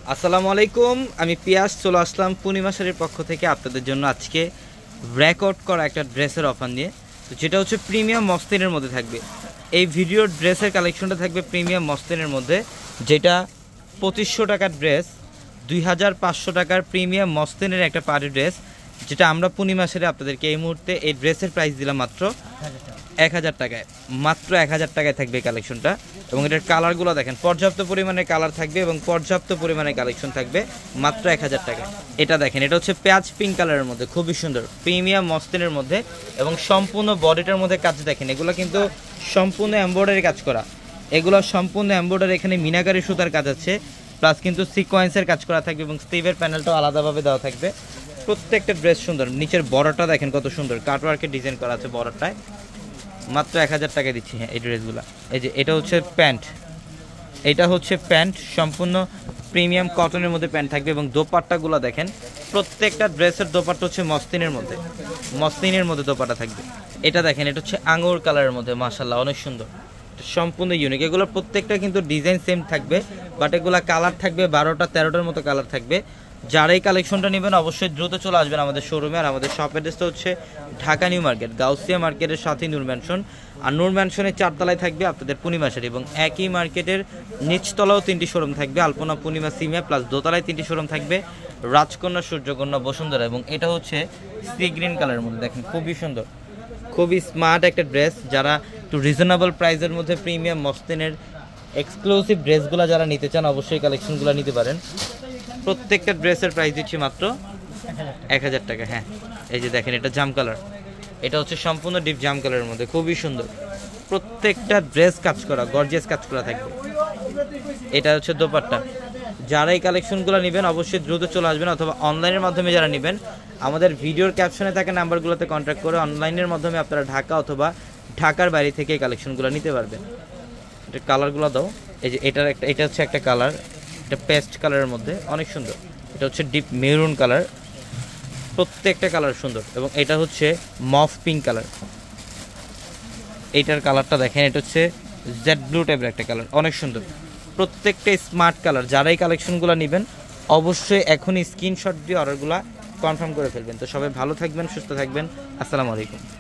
আসসালামু আলাইকুম, আমি পিয়াস চলে আসলাম পূর্ণিমা শাড়ির পক্ষ থেকে আপনাদের জন্য আজকে রেকর্ড করা একটা ড্রেসের অফার নিয়ে। তো যেটা হচ্ছে প্রিমিয়াম মসলিনের মধ্যে থাকবে। এই ভিডিওর ড্রেসের কালেকশনটা থাকবে প্রিমিয়াম মসলিনের মধ্যে, যেটা 2500 টাকার ড্রেস, 2500 টাকার প্রিমিয়াম মসলিনের একটা পার্টি ড্রেস, যেটা আমরা পূর্ণিমা শাড়ি আপনাদেরকে এই মুহূর্তে এই ড্রেসের প্রাইস দিলাম মাত্র 1000 টাকায়। মাত্র 1000 টাকায় থাকবে এই কালেকশনটা। এবং এটার কালারগুলো দেখেন, পর্যাপ্ত পরিমাণে কালার থাকবে এবং পর্যাপ্ত পরিমাণে কালেকশন থাকবে মাত্র 1000 টাকায়। এটা দেখেন, এটা হচ্ছে পেঁয়াজ পিঙ্ক কালারের মধ্যে, খুবই সুন্দর প্রিমিয়াম মসলিনের মধ্যে এবং সম্পূর্ণ বডিটার মধ্যে কাজ দেখেন। এগুলো কিন্তু সম্পূর্ণ এমব্রয়ডারি কাজ করা, এগুলো সম্পূর্ণ এমব্রয়ডারি। এখানে মিনাকারি সুতার কাজ আছে, প্লাস কিন্তু সিকোয়েন্সের কাজ করা থাকবে এবং স্টিভের প্যানেলটাও আলাদাভাবে দেওয়া থাকবে। প্রত্যেকটা ড্রেস সুন্দর। নিচের বর্ডারটা দেখেন কত সুন্দর, কাটওয়ার্কের ডিজাইন করা আছে বর্ডারটায়। মাত্র 1000 টাকায় দিচ্ছি। হ্যাঁ, এই ড্রেসগুলো, এই যে এটা হচ্ছে প্যান্ট, এটা হচ্ছে প্যান্ট, সম্পূর্ণ প্রিমিয়াম কটনের মধ্যে প্যান্ট থাকবে এবং দোপাট্টাগুলো দেখেন, প্রত্যেকটা ড্রেসের দোপাট্টা হচ্ছে মসলিনের মধ্যে, মসলিনের মধ্যে দোপাট্টা থাকবে। এটা দেখেন, এটা হচ্ছে আঙুর কালারের মধ্যে, মাশাআল্লাহ অনেক সুন্দর, সম্পূর্ণ ইউনিক। এগুলো প্রত্যেকটা কিন্তু ডিজাইন সেম থাকবে, বাট এগুলো কালার থাকবে 12টা 13টার মতো কালার থাকবে। যারা এই কালেকশনটা নেবেন অবশ্যই দ্রুত চলে আসবেন আমাদের শোরুমে। আর আমাদের শপ অ্যাড্রেসটা হচ্ছে ঢাকা নিউ মার্কেট, গাউসিয়া মার্কেটের সাথে নূর ম্যানশন। আর নূর ম্যানশনের 4 তলায় থাকবে আপনাদের পূর্ণিমা শাড়ি, এবং একই মার্কেটের নিচতলাও 3টি শোরুম থাকবে, আলপনা, পূর্ণিমা, সিমিয়া, প্লাস দোতলায় 3টি শোরুম থাকবে, রাজকন্যা, সূর্যকন্যা, বসুন্ধরা। এবং এটা হচ্ছে সি গ্রিন কালারের মধ্যে দেখেন, খুবই সুন্দর, খুবই স্মার্ট একটা ড্রেস। যারা একটু রিজনেবল প্রাইসের মধ্যে প্রিমিয়াম মসলিনের এক্সক্লুসিভ ড্রেসগুলো যারা নিতে চান অবশ্যই কালেকশনগুলো নিতে পারেন। প্রত্যেকটা ড্রেসের প্রাইস দিচ্ছি মাত্র 1000 টাকা। হ্যাঁ, এই যে দেখেন, এটা জাম কালার, এটা হচ্ছে সম্পূর্ণ ডিপ জাম কালারের মধ্যে, খুবই সুন্দর। প্রত্যেকটা ড্রেস কাজ করা, গর্জিয়াস কাজ করা থাকবে। এটা হচ্ছে দোপাট্টা। যারা এই কালেকশনগুলো নেবেন অবশ্যই দ্রুত চলে আসবেন, অথবা অনলাইনের মাধ্যমে যারা নেবেন আমাদের ভিডিওর ক্যাপশনে থাকা নাম্বারগুলোতে কন্ট্যাক্ট করে অনলাইনের মাধ্যমে আপনারা ঢাকা অথবা ঢাকার বাইরে থেকে এই কালেকশনগুলো নিতে পারবেন। এটা কালারগুলো দাও, এই যে এটা হচ্ছে একটা কালার, এটা পেস্ট কালারের মধ্যে অনেক সুন্দর। এটা হচ্ছে ডিপ মেরুন কালার, প্রত্যেকটা কালার সুন্দর। এবং এটা হচ্ছে মফ পিঙ্ক কালার, এইটার কালারটা দেখেন, এটা হচ্ছে জেড ব্লু টাইপের একটা কালার, অনেক সুন্দর। প্রত্যেকটা স্মার্ট কালার। যারা এই কালেকশনগুলো নেবেন অবশ্যই এখনই স্ক্রিনশট দিয়ে অর্ডারগুলো কনফার্ম করে ফেলবেন। তো সবাই ভালো থাকবেন, সুস্থ থাকবেন। আসসালামু আলাইকুম।